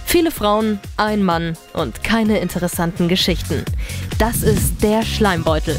Viele Frauen, ein Mann und keine interessanten Geschichten. Das ist der Schleimbeutel.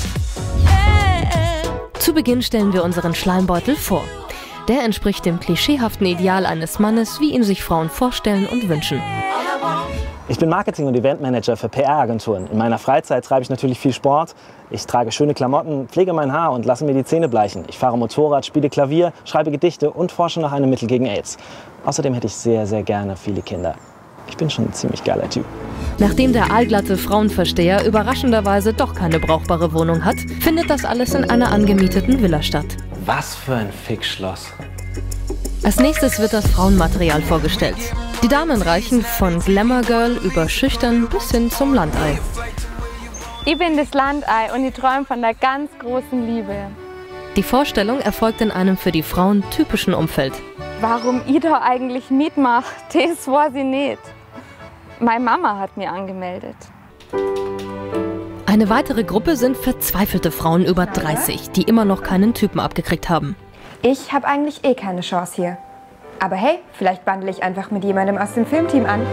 Zu Beginn stellen wir unseren Schleimbeutel vor. Der entspricht dem klischeehaften Ideal eines Mannes, wie ihn sich Frauen vorstellen und wünschen. Ich bin Marketing- und Eventmanager für PR-Agenturen. In meiner Freizeit treibe ich natürlich viel Sport. Ich trage schöne Klamotten, pflege mein Haar und lasse mir die Zähne bleichen. Ich fahre Motorrad, spiele Klavier, schreibe Gedichte und forsche nach einem Mittel gegen AIDS. Außerdem hätte ich sehr, sehr gerne viele Kinder. Ich bin schon ein ziemlich geiler Typ. Nachdem der aalglatte Frauenversteher überraschenderweise doch keine brauchbare Wohnung hat, findet das alles in einer angemieteten Villa statt. Was für ein Fickschloss. Als nächstes wird das Frauenmaterial vorgestellt. Die Damen reichen von Glamour Girl über schüchtern bis hin zum Landei. Ich bin das Landei und ich träume von der ganz großen Liebe. Die Vorstellung erfolgt in einem für die Frauen typischen Umfeld. Warum ich da eigentlich mitmache, das weiß ich nicht. Meine Mama hat mir angemeldet. Eine weitere Gruppe sind verzweifelte Frauen über 30, die immer noch keinen Typen abgekriegt haben. Ich habe eigentlich eh keine Chance hier. Aber hey, vielleicht bandle ich einfach mit jemandem aus dem Filmteam an.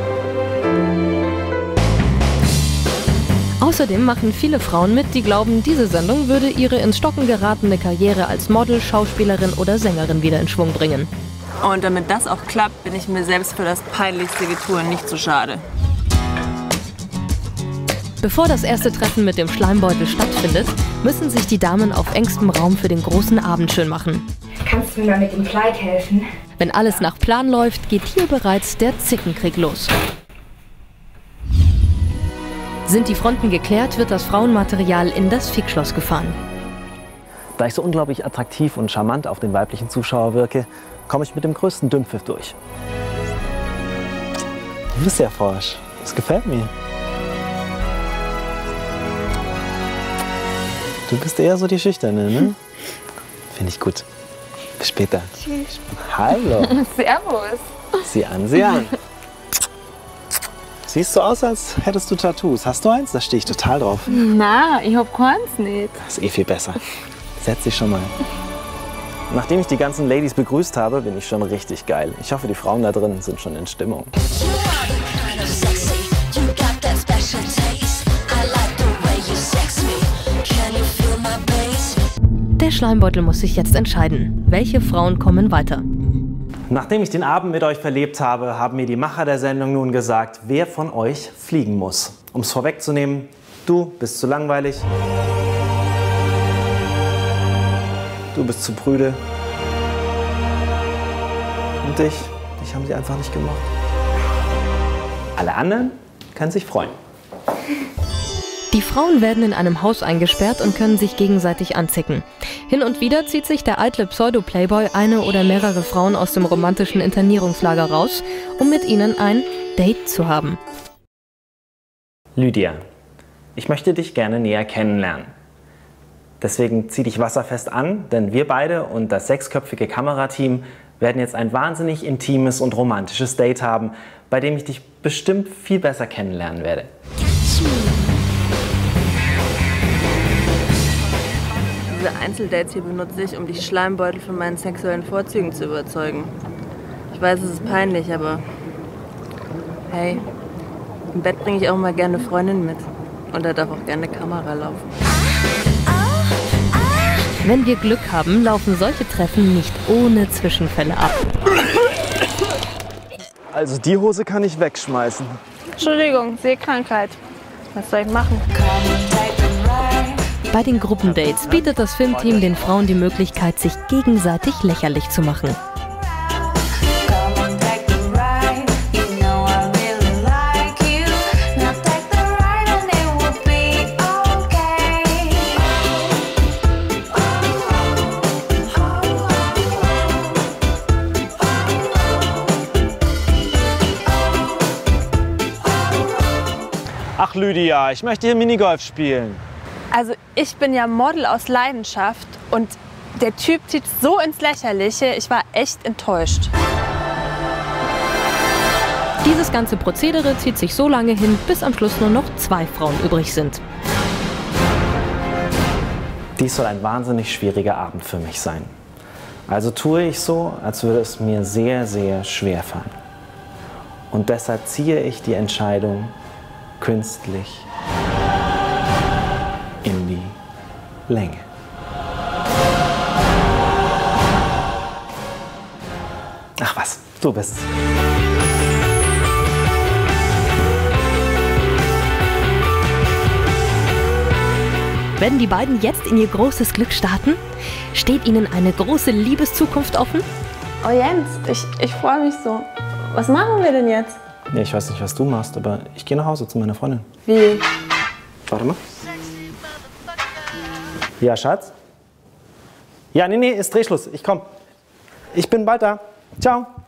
Außerdem machen viele Frauen mit, die glauben, diese Sendung würde ihre ins Stocken geratene Karriere als Model, Schauspielerin oder Sängerin wieder in Schwung bringen. Und damit das auch klappt, bin ich mir selbst für das peinlichste Getue nicht zu schade. Bevor das erste Treffen mit dem Schleimbeutel stattfindet, müssen sich die Damen auf engstem Raum für den großen Abend schön machen. Kannst du mir mal mit dem Kleid helfen? Wenn alles nach Plan läuft, geht hier bereits der Zickenkrieg los. Sind die Fronten geklärt, wird das Frauenmaterial in das Fickschloss gefahren. Da ich so unglaublich attraktiv und charmant auf den weiblichen Zuschauer wirke, komme ich mit dem größten Dünnpfiff durch. Du bist ja forsch. Das gefällt mir. Du bist eher so die Schüchterne, ne? Finde ich gut. Bis später. Tschüss. Hallo. Servus. Sieh an, sieh an. Siehst so aus, als hättest du Tattoos. Hast du eins? Da stehe ich total drauf. Na, ich hab keins nicht. Das ist eh viel besser. Setz dich schon mal. Nachdem ich die ganzen Ladies begrüßt habe, bin ich schon richtig geil. Ich hoffe, die Frauen da drin sind schon in Stimmung. Der Schleimbeutel muss sich jetzt entscheiden. Welche Frauen kommen weiter? Nachdem ich den Abend mit euch verlebt habe, haben mir die Macher der Sendung nun gesagt, wer von euch fliegen muss. Um es vorwegzunehmen, du bist zu langweilig. Du bist zu prüde. Und dich haben sie einfach nicht gemocht. Alle anderen können sich freuen. Die Frauen werden in einem Haus eingesperrt und können sich gegenseitig anzicken. Hin und wieder zieht sich der eitle Pseudo-Playboy eine oder mehrere Frauen aus dem romantischen Internierungslager raus, um mit ihnen ein Date zu haben. Lydia, ich möchte dich gerne näher kennenlernen. Deswegen zieh dich wasserfest an, denn wir beide und das 6-köpfige Kamerateam werden jetzt ein wahnsinnig intimes und romantisches Date haben, bei dem ich dich bestimmt viel besser kennenlernen werde. Diese Einzeldates hier benutze ich, um die Schleimbeutel von meinen sexuellen Vorzügen zu überzeugen. Ich weiß, es ist peinlich, aber hey, im Bett bringe ich auch mal gerne eine Freundin mit. Und da darf auch gerne eine Kamera laufen. Wenn wir Glück haben, laufen solche Treffen nicht ohne Zwischenfälle ab. Also die Hose kann ich wegschmeißen. Entschuldigung, Seekrankheit. Was soll ich machen? Bei den Gruppendates bietet das Filmteam den Frauen die Möglichkeit, sich gegenseitig lächerlich zu machen. Ach Lydia, ich möchte hier Minigolf spielen. Also ich bin ja Model aus Leidenschaft und der Typ zieht so ins Lächerliche, ich war echt enttäuscht. Dieses ganze Prozedere zieht sich so lange hin, bis am Schluss nur noch 2 Frauen übrig sind. Dies soll ein wahnsinnig schwieriger Abend für mich sein. Also tue ich so, als würde es mir sehr, sehr schwer fallen. Und deshalb ziehe ich die Entscheidung künstlich in die Länge. Ach was, du bist's. Werden die beiden jetzt in ihr großes Glück starten? Steht ihnen eine große Liebeszukunft offen? Oh Jens, ich freue mich so. Was machen wir denn jetzt? Ja, ich weiß nicht, was du machst, aber ich gehe nach Hause zu meiner Freundin. Wie? Warte mal. Ja, Schatz? Ja, nee, ist Drehschluss. Ich komm. Ich bin bald da. Ciao.